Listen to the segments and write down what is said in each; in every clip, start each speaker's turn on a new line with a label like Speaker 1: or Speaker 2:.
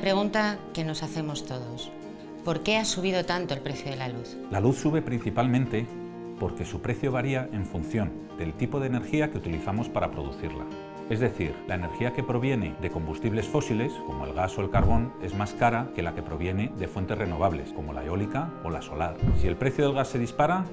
Speaker 1: pregunta que nos hacemos todos. ¿Por qué ha subido tanto el precio de la luz?
Speaker 2: La luz sube principalmente porque su precio varía en función del tipo de energía que utilizamos para producirla. Es decir, la energía que proviene de combustibles fósiles, como el gas o el carbón, es más cara que la que proviene de fuentes renovables, como la eólica o la solar. Si el precio del gas se dispara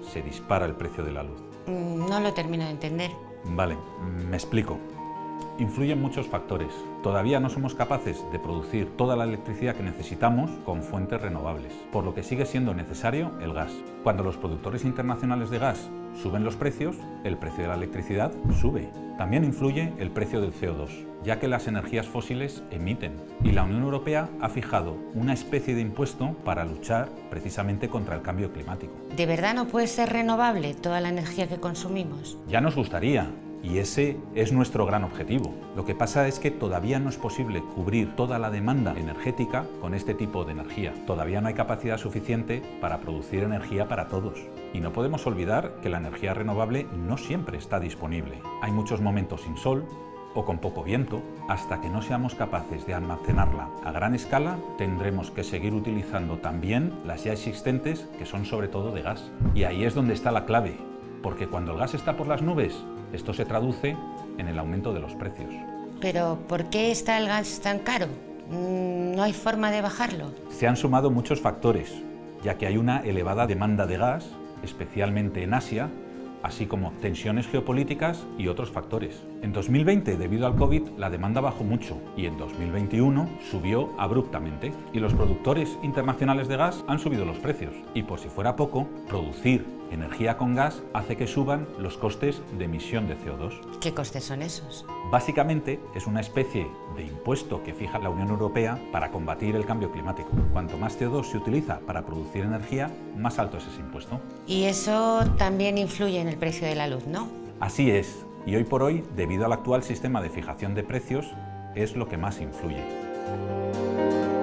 Speaker 2: el precio de la luz.
Speaker 1: No lo termino de entender.
Speaker 2: Vale, me explico. Influyen muchos factores. Todavía no somos capaces de producir toda la electricidad que necesitamos con fuentes renovables, por lo que sigue siendo necesario el gas. Cuando los productores internacionales de gas suben los precios, el precio de la electricidad sube. También influye el precio del CO2, ya que las energías fósiles emiten, y la Unión Europea ha fijado una especie de impuesto para luchar precisamente contra el cambio climático.
Speaker 1: ¿De verdad no puede ser renovable toda la energía que consumimos?
Speaker 2: Ya nos gustaría. Y ese es nuestro gran objetivo. Lo que pasa es que todavía no es posible cubrir toda la demanda energética con este tipo de energía. Todavía no hay capacidad suficiente para producir energía para todos. Y no podemos olvidar que la energía renovable no siempre está disponible. Hay muchos momentos sin sol o con poco viento. Hasta que no seamos capaces de almacenarla a gran escala, tendremos que seguir utilizando también las ya existentes, que son sobre todo de gas. Y ahí es donde está la clave, porque cuando el gas está por las nubes, esto se traduce en el aumento de los precios.
Speaker 1: ¿Pero por qué está el gas tan caro? ¿No hay forma de bajarlo?
Speaker 2: Se han sumado muchos factores, ya que hay una elevada demanda de gas, especialmente en Asia, así como tensiones geopolíticas y otros factores. En 2020, debido al COVID, la demanda bajó mucho y en 2021 subió abruptamente. Y los productores internacionales de gas han subido los precios. Y por si fuera poco, producir energía con gas hace que suban los costes de emisión de CO2.
Speaker 1: ¿Qué costes son esos?
Speaker 2: Básicamente es una especie de impuesto que fija la Unión Europea para combatir el cambio climático. Cuanto más CO2 se utiliza para producir energía, más alto es ese impuesto.
Speaker 1: Y eso también influye en el precio de la luz, ¿no?
Speaker 2: Así es, y hoy por hoy, debido al actual sistema de fijación de precios, es lo que más influye.